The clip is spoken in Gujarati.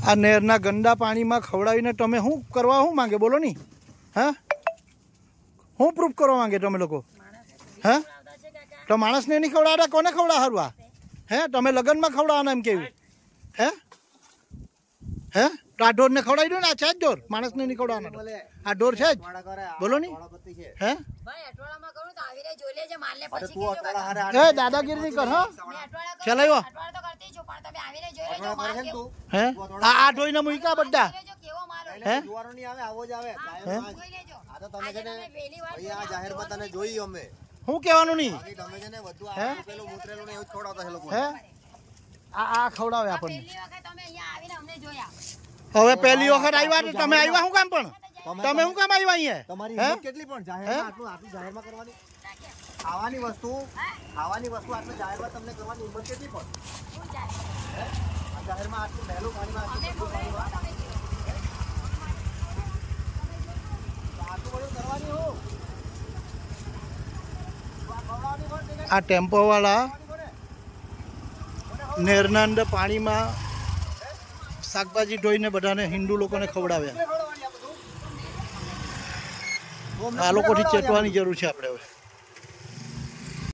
આ નહેરના ગંદા પાણીમાં ખવડાવીને તમે શું કરવા શું માંગે બોલો ની? હા, શું પ્રૂફ કરવા માંગે તમે લોકો? હે, તો માણસને નહીં ખવડાવતા કોને ખવડાવ હારવા? હે, તમે લગ્નમાં ખવડાવવાના એમ કેવું? હે હે, તો આ ઢોરને ખવડાવી દો ને. આ છે જ ઢોર, માણસને નહીં ખવડાવવાના. આ ઢોર છે જ, બોલો ની. હે દાદાગીરી નહીં કર. હા ચલાવ્યો. હે આ ઢોઈને મૂક્યા બધા. હે હું કહેવાનું નહીં. હે આ ખવડાવે આપણને. હવે પહેલી વખત આવ્યા તમે આવ્યા શું કામ? પણ તમે શું કામ આવ્યા અહીંયા? તમારી હિંમત કેટલી પણ જાહેરમાં આટલું જાહેરમાં કરવાની? ખાવાની વસ્તુ આટલું જાહેરમાં તમને કરવાની હિંમત કેટલી પણ? જાહેરમાં આટલું પહેલું પાણીમાં આટલું બધું કરવાની હો. આ ટેમ્પો વાળા નહેરના અંદર પાણીમાં શાકભાજી ધોઈને બધાને હિન્દુ લોકોને ખવડાવ્યા. આ લોકોથી ચેતવાની જરૂર છે આપણે હવે.